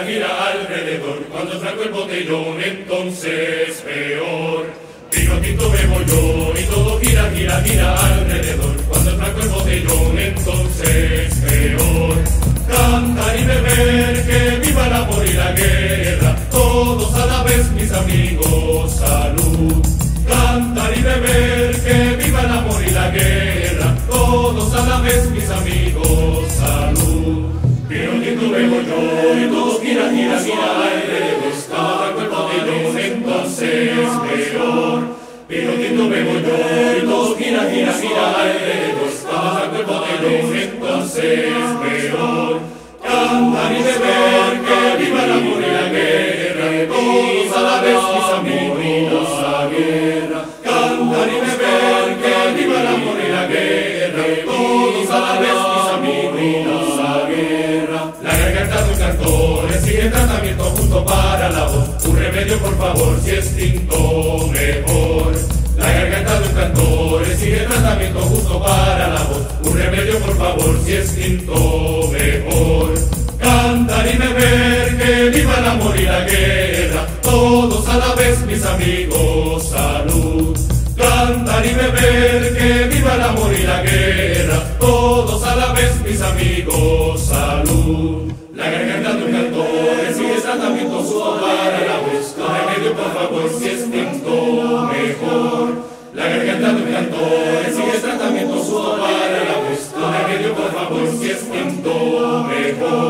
gira alrededor. Cuando saco el botellón, entonces peor. Vino tinto bebo yo y todo gira, gira, gira alrededor. Cuando saco el botellón, entonces peor. Cantar y beber, que viva el amor y la guerra. Todos a la vez, mis amigos, salud. Cantar y beber, que viva el amor y la guerra. Todos a la vez, mis amigos, salud. Vino tinto bebo yo y todo gira, gira, gira alrededor. Cuando saco el botellón, entonces peor. Vino tinto bebo yo y todo gira, gira, gira alrededor. Cuando saco el botellón, entonces peor. Cantar y beber, que viva el amor y la guerra. Todos a la vez, mis amigos, la guerra. Cantar y beber, que viva el amor y la guerra. Todos a la vez, mis amigos, la guerra. La garganta de un cantor exige tratamiento justo para la voz. Un remedio, por favor, si es tinto, mejor. La garganta de un cantor exige tratamiento justo para la voz. Un remedio, por favor, si es tinto, mejor. Cantar y beber, que viva el amor y la guerra. Todos a la vez, mis amigos, salud. Cantar y beber, que viva el amor y la guerra. Todos a la vez, mis amigos, salud. La garganta de un cantor exige tratamiento justo para la voz. Un remedio, por favor, si es tinto, mejor. La garganta de un cantor exige tratamiento justo para la voz. Un remedio, por favor, si es tinto, mejor.